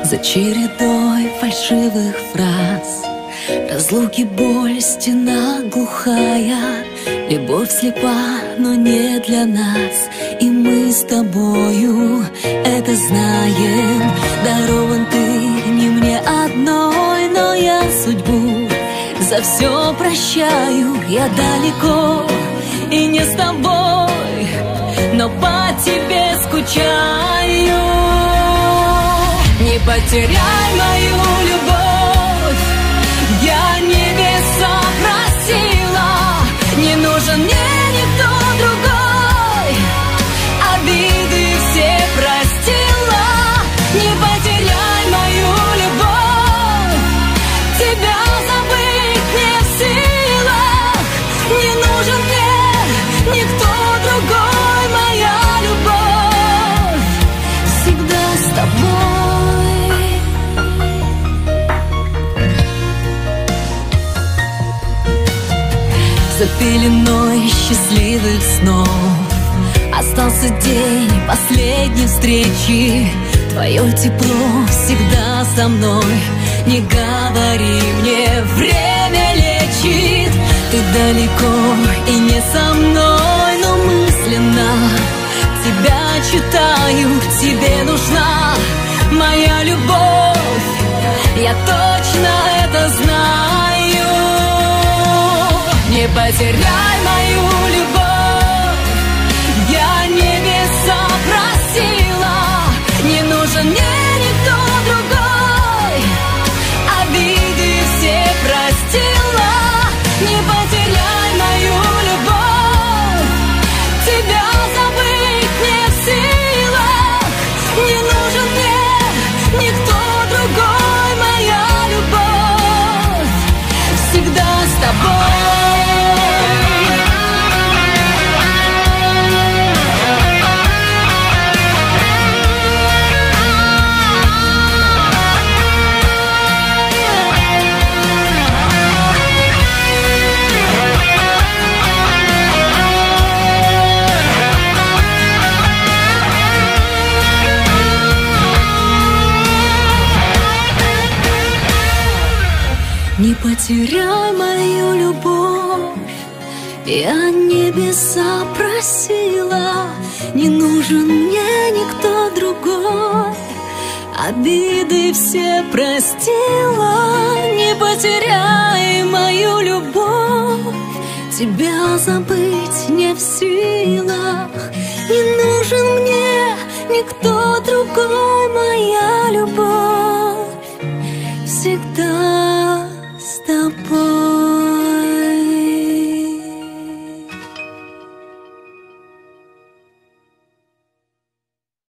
За чередой фальшивых фраз, разлуки, боль, стена глухая. Любовь слепа, но не для нас, и мы с тобою это знаем. Дарован ты не мне одной, но я судьбу за все прощаю. Я далеко и не с тобой, но по тебе скучаю. Не потеряй мою любовь, я небеса просила. Не нужен мне никто другой, обиды все простила. Не потеряй мою любовь, тебя забыть не в силах. Не нужен мне никто другой, моя любовь всегда с тобой. За пеленой счастливых снов остался день последней встречи. Твое тепло всегда со мной. Не говори мне, время лечит. Ты далеко и не со мной, но мысленно тебя читаю. Тебе нужна моя любовь, я точно это знаю. Не потеряй мою любовь, я небеса просила. Не нужен мне никто другой, обиды все простила. Не потеряй мою любовь, тебя забыть не в силах. Не нужен мне никто другой, моя любовь всегда с тобой. Не потеряй мою любовь, я небеса просила. Не нужен мне никто другой, обиды все простила. Не потеряй мою любовь, тебя забыть не в силах. Не нужен мне никто другой, моя любовь всегда